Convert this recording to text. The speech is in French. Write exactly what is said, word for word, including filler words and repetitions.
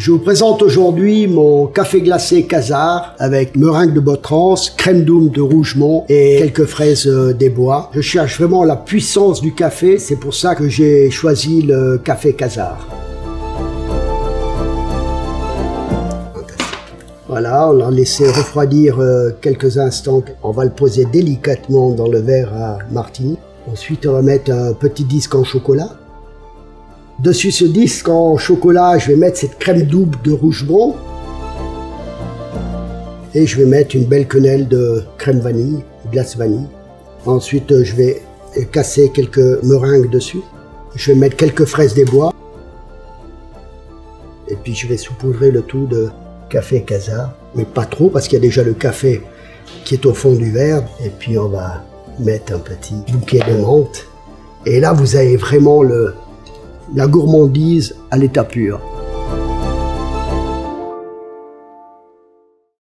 Je vous présente aujourd'hui mon café glacé Casar avec meringue de Botrans, crème doume de Rougemont et quelques fraises des Bois. Je cherche vraiment la puissance du café, c'est pour ça que j'ai choisi le café Casar. Voilà, on l'a laissé refroidir quelques instants. On va le poser délicatement dans le verre à martini. Ensuite, on va mettre un petit disque en chocolat. Dessus ce disque en chocolat, je vais mettre cette crème double de Rougemont. Et je vais mettre une belle quenelle de crème vanille, glace vanille. Ensuite, je vais casser quelques meringues dessus. Je vais mettre quelques fraises des Bois. Et puis, je vais saupoudrer le tout de café Casar. Mais pas trop, parce qu'il y a déjà le café qui est au fond du verre. Et puis, on va mettre un petit bouquet de menthe. Et là, vous avez vraiment le... la gourmandise à l'état pur.